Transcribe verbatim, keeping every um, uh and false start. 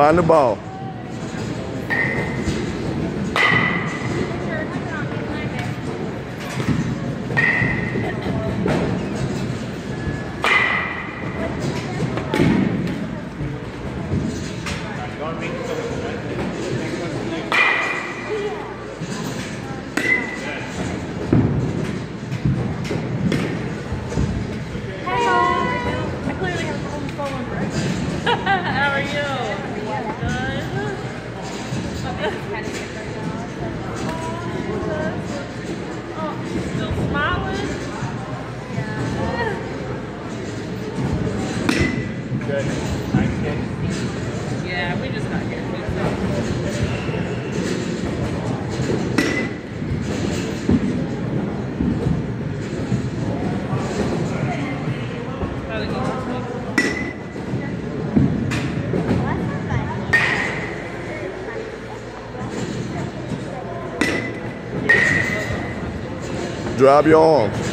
Find the ball. How are you? Good. Oh, still smiling? Good. Nice kick. Yeah, we just got here. Drop your arm.